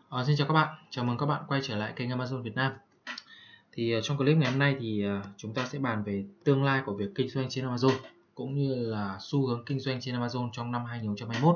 Xin chào các bạn, chào mừng các bạn quay trở lại kênh Amazon Việt Nam. Trong clip ngày hôm nay chúng ta sẽ bàn về tương lai của việc kinh doanh trên Amazon cũng như là xu hướng kinh doanh trên Amazon trong năm 2021.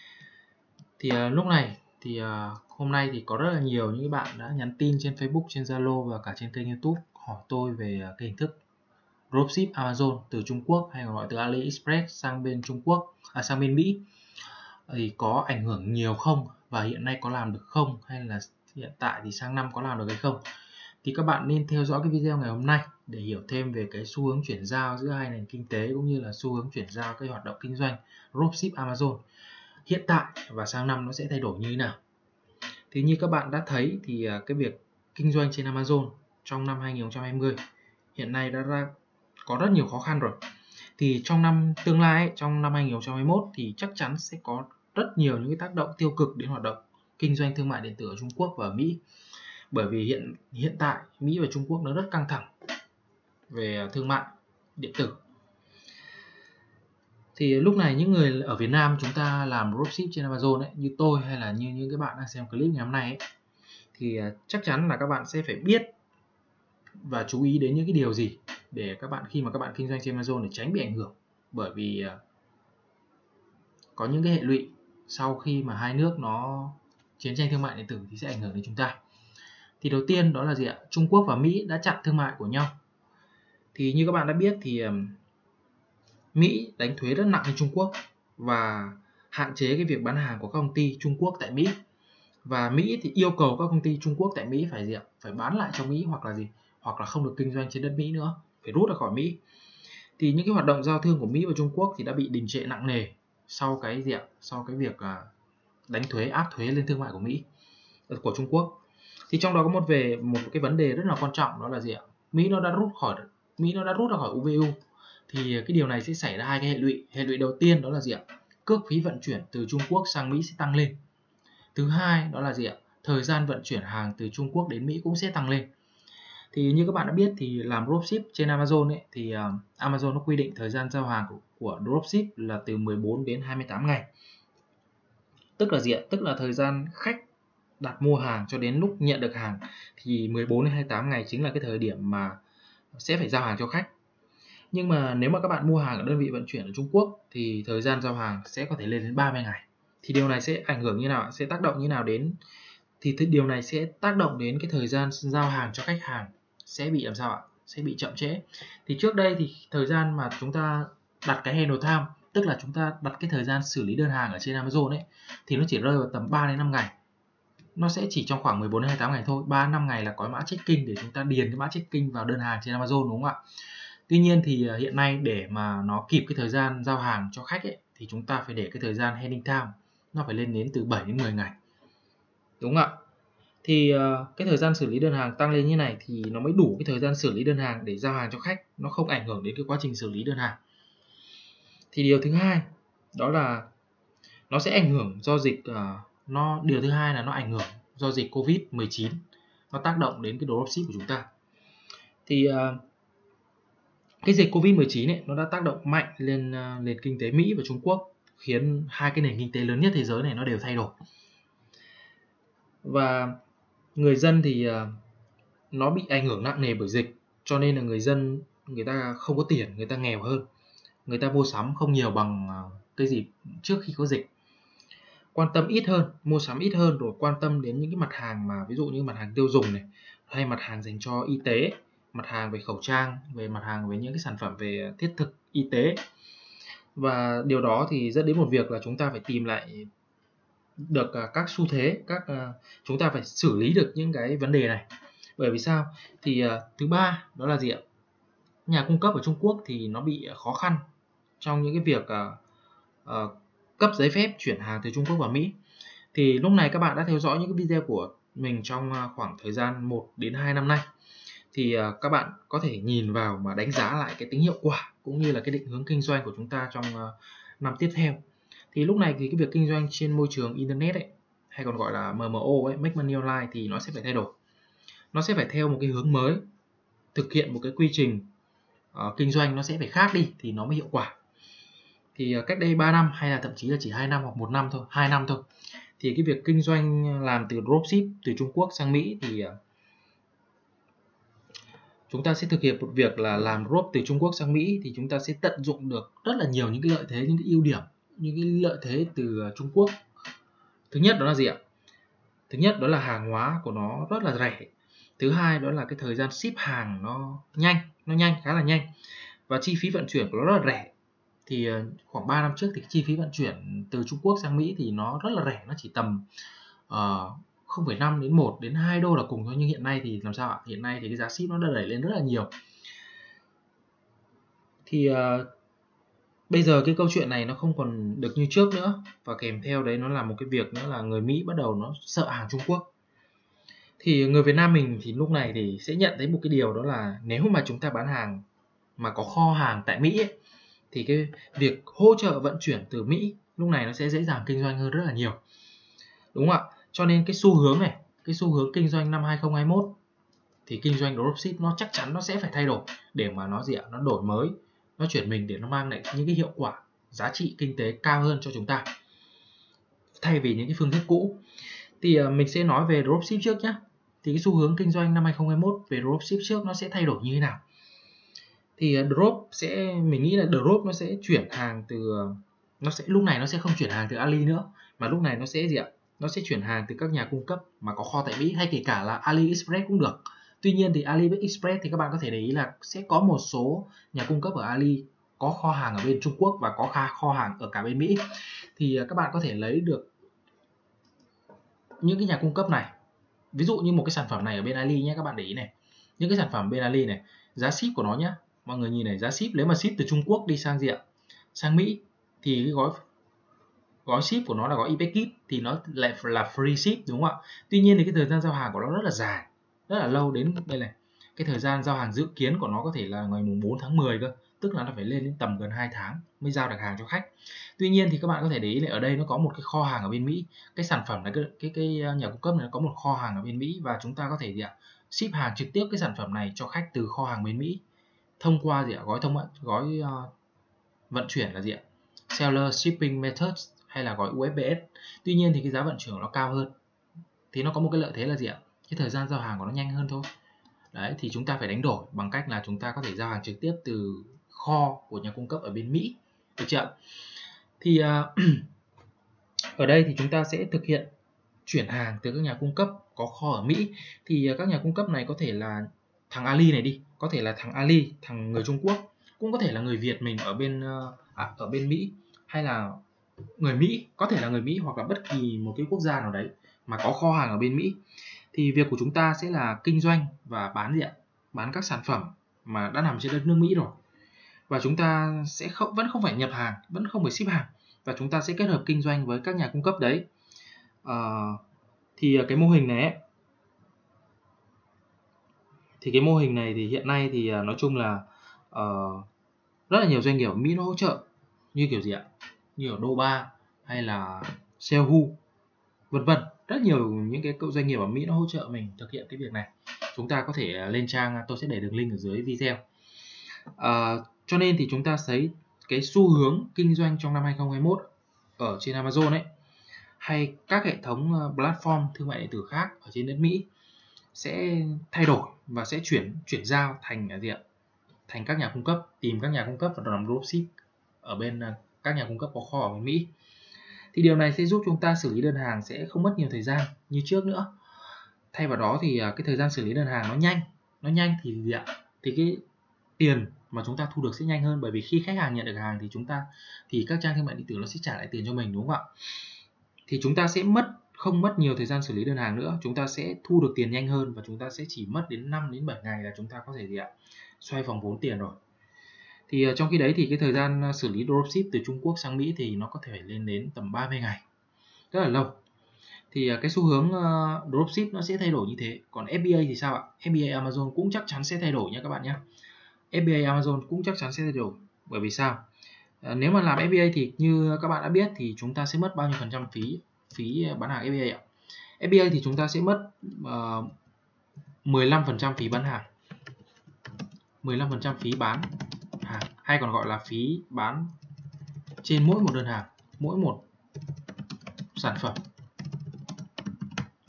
Hôm nay thì có rất là nhiều những bạn đã nhắn tin trên Facebook, trên Zalo và cả trên kênh YouTube hỏi tôi về cái hình thức dropship Amazon từ Trung Quốc hay còn gọi từ AliExpress sang bên sang bên Mỹ thì có ảnh hưởng nhiều không, và hiện nay có làm được không, hay là hiện tại thì sang năm có làm được hay không. Thì các bạn nên theo dõi cái video ngày hôm nay để hiểu thêm về cái xu hướng chuyển giao giữa hai nền kinh tế cũng như là xu hướng chuyển giao cái hoạt động kinh doanh dropship Amazon hiện tại và sang năm nó sẽ thay đổi như thế nào. Thì như các bạn đã thấy thì cái việc kinh doanh trên Amazon trong năm 2020 hiện nay đã có rất nhiều khó khăn rồi. Thì trong năm tương lai, trong năm 2021 thì chắc chắn sẽ có rất nhiều những cái tác động tiêu cực đến hoạt động kinh doanh thương mại điện tử ở Trung Quốc và Mỹ. Bởi vì hiện tại Mỹ và Trung Quốc nó rất căng thẳng về thương mại điện tử. Thì lúc này những người ở Việt Nam chúng ta làm dropship trên Amazon ấy, như tôi hay là như những cái bạn đang xem clip ngày hôm nay ấy, thì chắc chắn là các bạn sẽ phải biết và chú ý đến những cái điều gì để khi mà các bạn kinh doanh trên Amazon để tránh bị ảnh hưởng. Bởi vì có những cái hệ lụy sau khi mà hai nước nó chiến tranh thương mại điện tử thì sẽ ảnh hưởng đến chúng ta. Thì đầu tiên đó là gì ạ? Trung Quốc và Mỹ đã chặn thương mại của nhau. Thì như các bạn đã biết thì Mỹ đánh thuế rất nặng lên Trung Quốc và hạn chế cái việc bán hàng của các công ty Trung Quốc tại Mỹ. Và Mỹ thì yêu cầu các công ty Trung Quốc tại Mỹ phải gì ạ? Phải bán lại cho Mỹ hoặc là gì? Hoặc là không được kinh doanh trên đất Mỹ nữa, phải rút ra khỏi Mỹ. Thì những cái hoạt động giao thương của Mỹ và Trung Quốc thì đã bị đình trệ nặng nề sau cái việc đánh thuế, áp thuế lên thương mại của Mỹ, của Trung Quốc. Thì trong đó có một cái vấn đề rất là quan trọng, đó là gì ạ? Mỹ nó đã rút ra khỏi UBU. Thì cái điều này sẽ xảy ra hai cái hệ lụy. Hệ lụy đầu tiên đó là gì ạ? Cước phí vận chuyển từ Trung Quốc sang Mỹ sẽ tăng lên. Thứ hai đó là gì ạ? Thời gian vận chuyển hàng từ Trung Quốc đến Mỹ cũng sẽ tăng lên. Thì như các bạn đã biết thì làm dropship trên Amazon ấy, thì Amazon nó quy định thời gian giao hàng của dropship là từ 14 đến 28 ngày. Tức là gì ạ? Tức là thời gian khách đặt mua hàng cho đến lúc nhận được hàng thì 14 đến 28 ngày chính là cái thời điểm mà sẽ phải giao hàng cho khách. Nhưng mà nếu mà các bạn mua hàng ở đơn vị vận chuyển ở Trung Quốc thì thời gian giao hàng sẽ có thể lên đến 30 ngày. Thì điều này sẽ ảnh hưởng như nào? Sẽ tác động như nào đến? Thì điều này sẽ tác động đến cái thời gian giao hàng cho khách hàng sẽ bị làm sao ạ? Sẽ bị chậm trễ. Thì trước đây thì thời gian mà chúng ta đặt cái handle time, tức là chúng ta đặt cái thời gian xử lý đơn hàng ở trên Amazon ấy, thì nó chỉ rơi vào tầm 3 đến 5 ngày. Nó sẽ chỉ trong khoảng 14 đến 28 ngày thôi. 3-5 ngày là có mã checking để chúng ta điền cái mã checking vào đơn hàng trên Amazon, đúng không ạ? Tuy nhiên thì hiện nay để mà nó kịp cái thời gian giao hàng cho khách ấy, thì chúng ta phải để cái thời gian handling time nó phải lên đến từ 7 đến 10 ngày. Đúng không ạ? Thì cái thời gian xử lý đơn hàng tăng lên như này thì nó mới đủ cái thời gian xử lý đơn hàng để giao hàng cho khách, nó không ảnh hưởng đến cái quá trình xử lý đơn hàng. Thì điều thứ hai đó là nó sẽ ảnh hưởng do dịch điều thứ hai là nó ảnh hưởng do dịch Covid-19 nó tác động đến cái dropship của chúng ta. Thì cái dịch Covid-19 ấy nó đã tác động mạnh lên nền kinh tế Mỹ và Trung Quốc, khiến hai cái nền kinh tế lớn nhất thế giới này nó đều thay đổi. Và người dân thì nó bị ảnh hưởng nặng nề bởi dịch, cho nên là người ta không có tiền, người ta nghèo hơn, người ta mua sắm không nhiều bằng cái dịp trước khi có dịch, quan tâm ít hơn, mua sắm ít hơn, rồi quan tâm đến những cái mặt hàng mà ví dụ như mặt hàng tiêu dùng này, hay mặt hàng dành cho y tế, mặt hàng về khẩu trang, mặt hàng về những cái sản phẩm về thiết thực y tế. Và điều đó thì dẫn đến một việc là chúng ta phải tìm lại được các xu thế, chúng ta phải xử lý được những cái vấn đề này. Bởi vì sao? Thì thứ ba đó là gì ạ? Nhà cung cấp ở Trung Quốc thì nó bị khó khăn trong những cái việc cấp giấy phép chuyển hàng từ Trung Quốc vào Mỹ. Thì lúc này các bạn đã theo dõi những cái video của mình trong khoảng thời gian 1 đến 2 năm nay, thì các bạn có thể nhìn vào mà đánh giá lại cái tính hiệu quả cũng như là cái định hướng kinh doanh của chúng ta trong năm tiếp theo. Thì lúc này thì cái việc kinh doanh trên môi trường internet ấy, hay còn gọi là MMO ấy, Make Money Online, thì nó sẽ phải thay đổi. Nó sẽ phải theo một cái hướng mới, thực hiện một cái quy trình kinh doanh nó sẽ phải khác đi thì nó mới hiệu quả. Thì cách đây 3 năm hay là thậm chí là chỉ 2 năm hoặc 1 năm thôi, 2 năm thôi, Thì cái việc kinh doanh làm từ dropship từ Trung Quốc sang Mỹ thì chúng ta sẽ thực hiện một việc là làm drop từ Trung Quốc sang Mỹ, thì chúng ta sẽ tận dụng được rất là nhiều những cái lợi thế, những cái ưu điểm, những cái lợi thế từ Trung Quốc. Thứ nhất đó là gì ạ? Thứ nhất đó là hàng hóa của nó rất là rẻ. Thứ hai đó là cái thời gian ship hàng nó nhanh, khá là nhanh. Và chi phí vận chuyển của nó rất là rẻ. Thì khoảng 3 năm trước thì chi phí vận chuyển từ Trung Quốc sang Mỹ thì nó rất là rẻ, nó chỉ tầm 0,5 đến 1 đến 2 đô là cùng thôi. Nhưng hiện nay thì làm sao ạ? Hiện nay thì cái giá ship nó đã đẩy lên rất là nhiều. Thì bây giờ cái câu chuyện này nó không còn được như trước nữa, và kèm theo đấy nó là một cái việc nữa là người Mỹ bắt đầu nó sợ hàng Trung Quốc. Thì người Việt Nam mình thì lúc này thì sẽ nhận thấy một cái điều, đó là nếu mà chúng ta bán hàng mà có kho hàng tại Mỹ ấy, thì cái việc hỗ trợ vận chuyển từ Mỹ lúc này nó sẽ dễ dàng kinh doanh hơn rất là nhiều, đúng không ạ? Cho nên cái xu hướng này, cái xu hướng kinh doanh năm 2021 thì kinh doanh dropship nó chắc chắn nó sẽ phải thay đổi để mà nó gì ạ? Nó đổi mới, nó chuyển mình để nó mang lại những cái hiệu quả, giá trị kinh tế cao hơn cho chúng ta, thay vì những cái phương thức cũ. Thì mình sẽ nói về dropship trước nhé. Thì cái xu hướng kinh doanh năm 2021 về dropship trước nó sẽ thay đổi như thế nào? Thì mình nghĩ là drop nó sẽ chuyển hàng từ, lúc này nó sẽ không chuyển hàng từ Ali nữa, mà lúc này nó sẽ gì ạ? Nó sẽ chuyển hàng từ các nhà cung cấp mà có kho tại Mỹ, hay kể cả là AliExpress cũng được. Tuy nhiên thì AliExpress thì các bạn có thể để ý là sẽ có một số nhà cung cấp ở Ali có kho hàng ở bên Trung Quốc và có kho hàng ở cả bên Mỹ. Thì các bạn có thể lấy được những cái nhà cung cấp này. Ví dụ như một cái sản phẩm này ở bên Ali nhé, các bạn để ý này. Những cái sản phẩm bên Ali này, giá ship của nó nhé. Mọi người nhìn này, giá ship nếu mà ship từ Trung Quốc đi sang gì ạ? Sang Mỹ thì cái gói ship của nó là gói e-packet thì nó lại là free ship, đúng không ạ? Tuy nhiên thì cái thời gian giao hàng của nó rất là dài, rất là lâu. Đến đây này, cái thời gian giao hàng dự kiến của nó có thể là ngày 4 tháng 10 cơ, tức là nó phải lên đến tầm gần 2 tháng mới giao được hàng cho khách. Tuy nhiên thì các bạn có thể để ý là ở đây nó có một cái kho hàng ở bên Mỹ. Cái sản phẩm này, cái nhà cung cấp này nó có một kho hàng ở bên Mỹ, và chúng ta có thể gì ạ? Ship hàng trực tiếp cái sản phẩm này cho khách từ kho hàng bên Mỹ thông qua gì ạ? Gói vận chuyển là gì ạ? Seller Shipping Methods hay là gói USPS. Tuy nhiên thì cái giá vận chuyển nó cao hơn. Thì nó có một cái lợi thế là gì ạ? Cái thời gian giao hàng của nó nhanh hơn thôi. Đấy, thì chúng ta phải đánh đổi bằng cách là chúng ta có thể giao hàng trực tiếp từ kho của nhà cung cấp ở bên Mỹ, được chưa? Thì ở đây thì chúng ta sẽ thực hiện chuyển hàng từ các nhà cung cấp có kho ở Mỹ. Thì các nhà cung cấp này có thể là thằng Ali này đi, có thể là thằng Ali, thằng người Trung Quốc, cũng có thể là người Việt mình ở bên Mỹ, hay là người Mỹ, có thể là người Mỹ hoặc là bất kỳ một cái quốc gia nào đấy mà có kho hàng ở bên Mỹ. Thì việc của chúng ta sẽ là kinh doanh và bán gì ạ? Bán các sản phẩm mà đã nằm trên đất nước Mỹ rồi. Và chúng ta sẽ vẫn không phải nhập hàng, vẫn không phải ship hàng, và chúng ta sẽ kết hợp kinh doanh với các nhà cung cấp đấy. Thì cái mô hình này ấy, thì cái mô hình này thì hiện nay thì nói chung là rất là nhiều doanh nghiệp ở Mỹ nó hỗ trợ, như kiểu gì ạ? Như ở Doba hay là Salehu, vân vân. Rất nhiều những cái doanh nghiệp ở Mỹ nó hỗ trợ mình thực hiện cái việc này. Chúng ta có thể lên trang, tôi sẽ để đường link ở dưới video. Cho nên thì chúng ta thấy cái xu hướng kinh doanh trong năm 2021 ở trên Amazon ấy, hay các hệ thống platform thương mại điện tử khác ở trên đất Mỹ sẽ thay đổi và sẽ chuyển giao thành gì ạ? Thành các nhà cung cấp, tìm các nhà cung cấp và làm dropship ở bên các nhà cung cấp có kho ở bên Mỹ. Thì điều này sẽ giúp chúng ta xử lý đơn hàng sẽ không mất nhiều thời gian như trước nữa. Thay vào đó thì cái thời gian xử lý đơn hàng nó nhanh thì gì ạ? Thì cái tiền mà chúng ta thu được sẽ nhanh hơn, bởi vì khi khách hàng nhận được hàng thì các trang thương mại điện tử nó sẽ trả lại tiền cho mình, đúng không ạ? Thì chúng ta sẽ không mất nhiều thời gian xử lý đơn hàng nữa, chúng ta sẽ thu được tiền nhanh hơn, và chúng ta sẽ chỉ mất đến 5 đến 7 ngày là chúng ta có thể gì ạ? Xoay vòng vốn tiền rồi. Thì trong khi đấy thì cái thời gian xử lý dropship từ Trung Quốc sang Mỹ thì nó có thể lên đến tầm 30 ngày, rất là lâu. Thì cái xu hướng dropship nó sẽ thay đổi như thế. Còn FBA thì sao ạ? FBA Amazon cũng chắc chắn sẽ thay đổi nha các bạn nhé. FBA Amazon cũng chắc chắn sẽ thay đổi. Bởi vì sao? Nếu mà làm FBA thì như các bạn đã biết thì chúng ta sẽ mất bao nhiêu phần trăm phí bán hàng FBA ạ? FBA thì chúng ta sẽ mất 15% phí bán hàng, 15% phí bán hàng, hay còn gọi là phí bán trên mỗi một đơn hàng, mỗi một sản phẩm.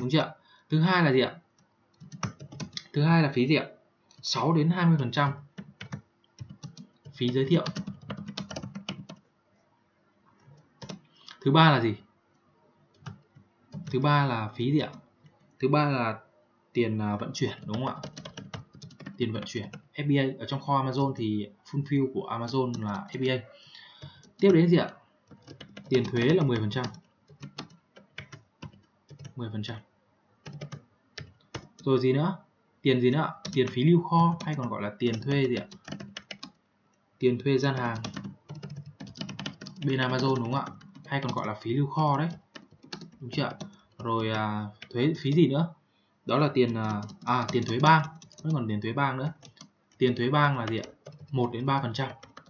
đúng chưa? Thứ hai là gì ạ? Thứ hai là phí gì ạ? 6 đến 20% phí giới thiệu. Thứ ba là gì? Thứ ba là phí gì ạ? Thứ ba là tiền vận chuyển, đúng không ạ? Tiền vận chuyển FBA. Ở trong kho Amazon thì fulfill của Amazon là FBA. Tiếp đến gì ạ? Tiền thuế là 10%. 10%. Rồi gì nữa? Tiền gì nữa? Tiền phí lưu kho hay còn gọi là tiền thuê gì ạ? Tiền thuê gian hàng bên Amazon, đúng không ạ? Hay còn gọi là phí lưu kho đấy, đúng chưa? Rồi thuế phí gì nữa? Đó là tiền tiền thuế bang, vẫn còn tiền thuế bang nữa. Tiền thuế bang là gì ạ? 1 đến 3%.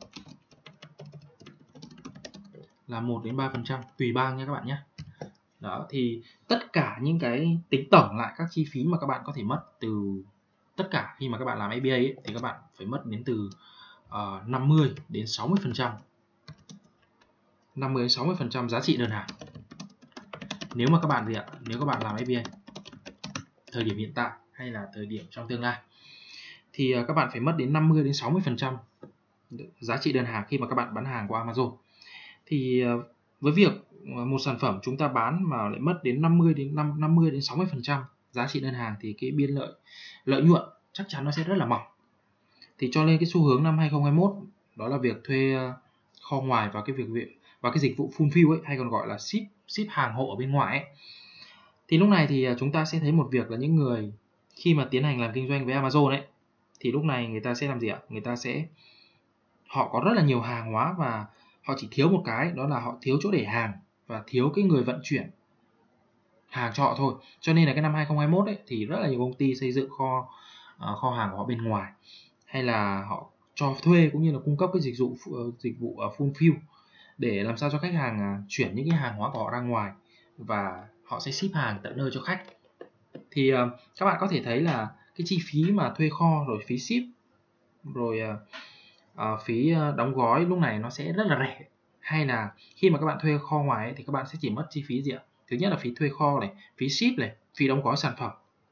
Là 1 đến 3% tùy bang nha các bạn nhé. Đó, thì tất cả những cái tính tổng lại các chi phí mà các bạn có thể mất từ tất cả khi mà các bạn làm FBA ấy, thì các bạn phải mất đến từ 50 đến 60%. 50 đến 60% giá trị đơn hàng. Nếu mà các bạn gì ạ? Nếu các bạn làm FBA thời điểm hiện tại hay là thời điểm trong tương lai thì các bạn phải mất đến 50 đến 60% giá trị đơn hàng khi mà các bạn bán hàng qua Amazon. Thì với việc một sản phẩm chúng ta bán mà lại mất đến 50 đến 60% giá trị đơn hàng thì cái biên lợi nhuận chắc chắn nó sẽ rất là mỏng. Thì cho nên cái xu hướng năm 2021 đó là việc thuê kho ngoài và cái dịch vụ fulfill ấy, hay còn gọi là ship hàng hộ ở bên ngoài ấy. Thì lúc này thì chúng ta sẽ thấy một việc là những người khi mà tiến hành làm kinh doanh với Amazon ấy thì lúc này người ta sẽ làm gì ạ? Họ có rất là nhiều hàng hóa và họ chỉ thiếu một cái, đó là họ thiếu chỗ để hàng và thiếu cái người vận chuyển hàng cho họ thôi. Cho nên là cái năm 2021 ấy thì rất là nhiều công ty xây dựng kho hàng của họ bên ngoài, hay là họ cho thuê cũng như là cung cấp cái dịch vụ fulfill để làm sao cho khách hàng chuyển những cái hàng hóa của họ ra ngoài và họ sẽ ship hàng tận nơi cho khách. Thì các bạn có thể thấy là cái chi phí mà thuê kho rồi phí ship rồi phí đóng gói lúc này nó sẽ rất là rẻ. Hay là khi mà các bạn thuê kho ngoài ấy, thì các bạn sẽ chỉ mất chi phí gì ạ? Thứ nhất là phí thuê kho này, phí ship này, phí đóng gói sản phẩm.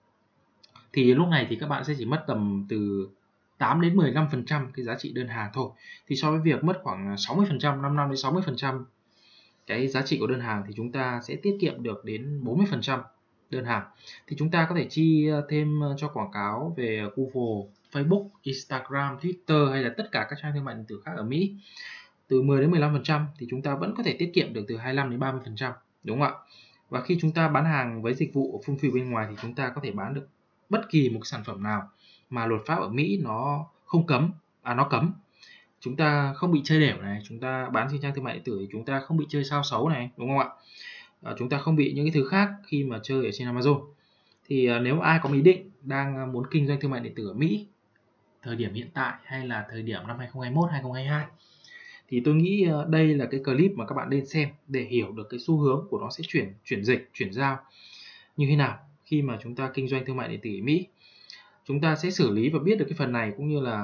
Thì lúc này thì các bạn sẽ chỉ mất tầm từ 8 đến 15% cái giá trị đơn hàng thôi. Thì so với việc mất khoảng 60%, 55 đến 60% cái giá trị của đơn hàng thì chúng ta sẽ tiết kiệm được đến 40% đơn hàng. Thì chúng ta có thể chi thêm cho quảng cáo về Google, Facebook, Instagram, Twitter hay là tất cả các trang thương mại điện tử khác ở Mỹ từ 10 đến 15% thì chúng ta vẫn có thể tiết kiệm được từ 25 đến 30%, đúng không ạ? Và khi chúng ta bán hàng với dịch vụ fulfill bên ngoài thì chúng ta có thể bán được bất kỳ một sản phẩm nào mà luật pháp ở Mỹ nó không cấm, nó cấm. Chúng ta không bị chơi đều này, chúng ta bán trên trang thương mại điện tử thì chúng ta không bị chơi sao xấu này, đúng không ạ? Chúng ta không bị những cái thứ khác khi mà chơi ở trên Amazon. Thì nếu ai có ý định đang muốn kinh doanh thương mại điện tử ở Mỹ thời điểm hiện tại hay là thời điểm năm 2021, 2022 thì tôi nghĩ đây là cái clip mà các bạn nên xem để hiểu được cái xu hướng của nó sẽ chuyển giao như thế nào khi mà chúng ta kinh doanh thương mại điện tử ở Mỹ. Chúng ta sẽ xử lý và biết được cái phần này cũng như là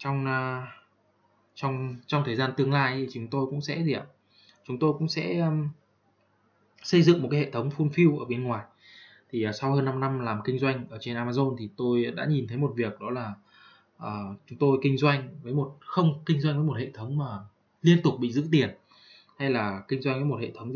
trong thời gian tương lai thì chúng tôi cũng sẽ xây dựng một cái hệ thống fulfill ở bên ngoài. Thì sau hơn 5 năm làm kinh doanh ở trên Amazon thì tôi đã nhìn thấy một việc, đó là chúng tôi không kinh doanh với một hệ thống mà liên tục bị giữ tiền, hay là kinh doanh với một hệ thống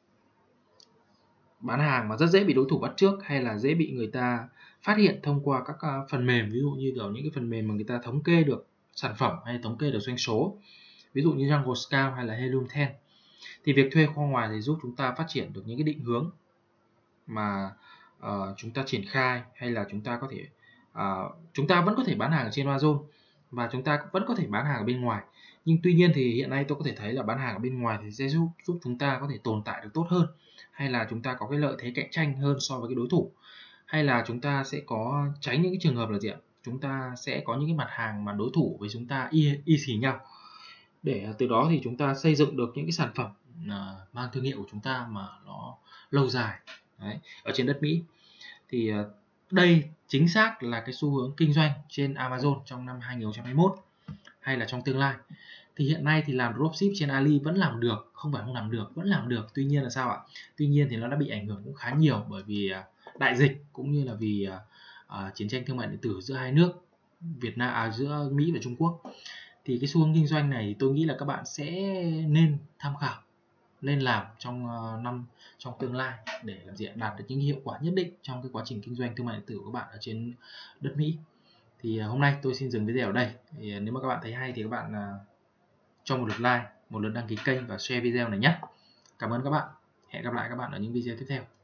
bán hàng mà rất dễ bị đối thủ bắt trước, hay là dễ bị người ta phát hiện thông qua các phần mềm, ví dụ như kiểu những cái phần mềm mà người ta thống kê được sản phẩm hay thống kê được doanh số, ví dụ như Jungle Scout hay là Helium 10. Thì việc thuê kho ngoài thì giúp chúng ta phát triển được những cái định hướng mà chúng ta triển khai, hay là chúng ta vẫn có thể bán hàng ở trên Amazon và chúng ta vẫn có thể bán hàng ở bên ngoài. Nhưng tuy nhiên thì hiện nay tôi có thể thấy là bán hàng ở bên ngoài thì sẽ giúp chúng ta có thể tồn tại được tốt hơn, hay là chúng ta có cái lợi thế cạnh tranh hơn so với cái đối thủ, hay là chúng ta sẽ có tránh những cái trường hợp là chúng ta sẽ có những cái mặt hàng mà đối thủ với chúng ta y xì nhau, để từ đó thì chúng ta xây dựng được những cái sản phẩm mang thương hiệu của chúng ta mà nó lâu dài. Đấy, ở trên đất Mỹ. Thì đây chính xác là cái xu hướng kinh doanh trên Amazon trong năm 2021 hay là trong tương lai. Thì hiện nay thì làm dropship trên Ali vẫn làm được, không phải không làm được, vẫn làm được. Tuy nhiên là sao ạ? Tuy nhiên thì nó đã bị ảnh hưởng cũng khá nhiều, bởi vì đại dịch cũng như là vì chiến tranh thương mại điện tử giữa hai nước giữa Mỹ và Trung Quốc. Thì cái xu hướng kinh doanh này tôi nghĩ là các bạn sẽ nên tham khảo, nên làm trong tương lai để làm gì đạt được những hiệu quả nhất định trong cái quá trình kinh doanh thương mại điện tử của các bạn ở trên đất Mỹ. Thì hôm nay tôi xin dừng video ở đây. Thì nếu mà các bạn thấy hay thì các bạn cho một lượt like, một lượt đăng ký kênh và share video này nhé. Cảm ơn các bạn. Hẹn gặp lại các bạn ở những video tiếp theo.